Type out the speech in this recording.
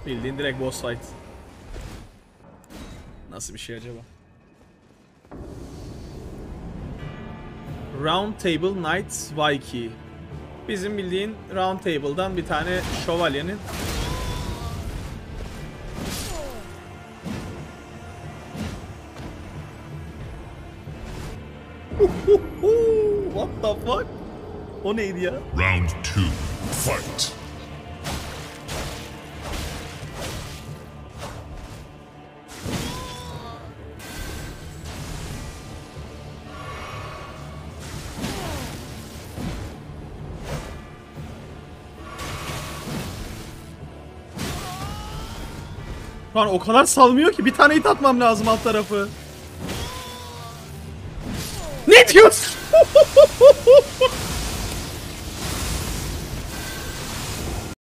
Bildiğin direkt boss fight. Nasıl bir şey acaba? Round Table Knights Viking. Bizim bildiğin Round Table'dan bir tane şövalyenin What the fuck? O neydi ya? Round 2. Fight. Lan o kadar salmıyor ki bir tane hit atmam lazım alt tarafı. Ne diyorsun?